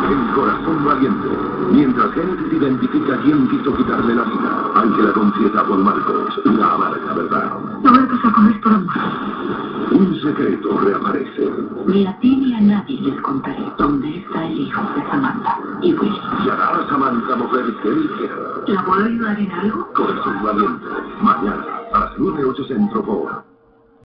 El corazón valiente. Mientras Genesis identifica quién quiso quitarle la vida, Ángela confiesa a Juan Marcos una amarga verdad. No vuelvas a comer por amor. Un secreto reaparece. Ni a ti ni a nadie les contaré dónde está el hijo de Samantha y Will. ¿Y hará a Samantha mover que él quiera? ¿La puedo ayudar en algo? Corazón valiente. Mañana a las 9:08 Centro por